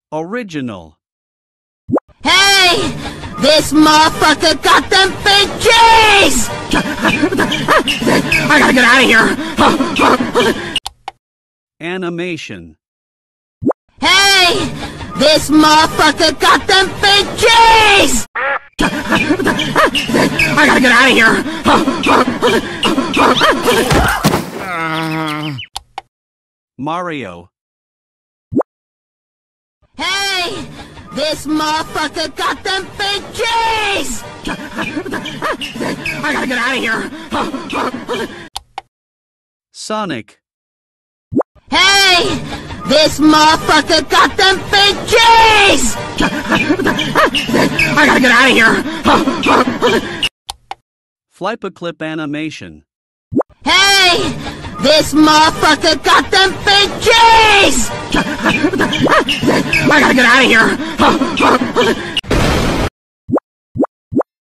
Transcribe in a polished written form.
Original. Hey! This motherfucker got them big G's! I gotta get out of here! Animation. Hey! This motherfucker got them big G's! I gotta get out of here! Mario. Hey! This motherfucker got them big G's! I gotta get out of here! Sonic. Hey! This motherfucker got them big G's! I gotta get out of here! Flipperclip animation. Hey! This motherfucker got them big G's! I gotta get out of here!